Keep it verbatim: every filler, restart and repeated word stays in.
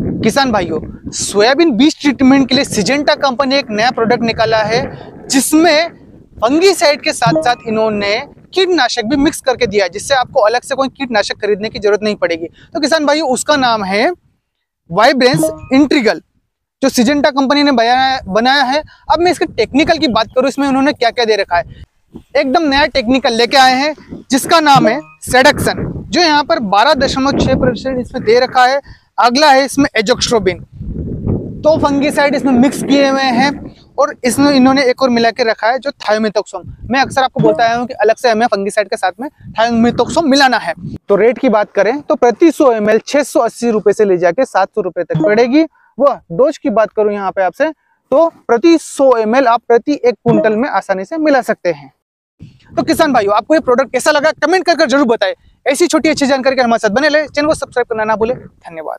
किसान भाइयों, सोयाबीन बीज ट्रीटमेंट के लिए सिजेंटा कंपनी ने एक नया प्रोडक्ट निकाला है जिसमें फंगीसाइड के साथ साथ इन्होंने कीटनाशक भी मिक्स करके दिया है, जिससे आपको अलग से कोई कीटनाशक खरीदने की जरूरत नहीं पड़ेगी। तो किसान भाइयों, उसका नाम है वाइब्रेंस इंट्रीगल, जो सिजेंटा कंपनी ने बनाया बनाया है। अब मैं इसके टेक्निकल की बात करूं, इसमें उन्होंने क्या क्या दे रखा है। एकदम नया टेक्निकल लेके आए हैं जिसका नाम है सेडक्सन, जो यहाँ पर बारह दशमलव छह प्रतिशत इसमें दे रखा है। अगला है इसमें एजोक्स्ट्रोबिन, तो फंगीसाइड इसमें मिक्स किए हुए हैं। और इसमें इन्होंने एक और मिला के रखा है जो थायोमिथोक्सोम। मैं अक्सर आपको बोलता आया हूँ कि अलग से हमें फंगीसाइड के साथ में थायोमिथोक्सोम मिलाना है। तो रेट की बात करें तो प्रति सौ एम एल छह सौ अस्सी रुपए से ले जाके सात सौ रुपए तक पड़ेगी। वह डोज की बात करूं यहाँ पे आपसे, तो प्रति सौ एम एल आप प्रति एक कुंटल में आसानी से मिला सकते हैं। तो किसान भाइयों, आपको ये प्रोडक्ट कैसा लगा कमेंट कर जरूर बताएं। ऐसी छोटी अच्छी जानकारी के हमारे साथ बने रहे। चैनल को सब्सक्राइब करना ना भूले। धन्यवाद।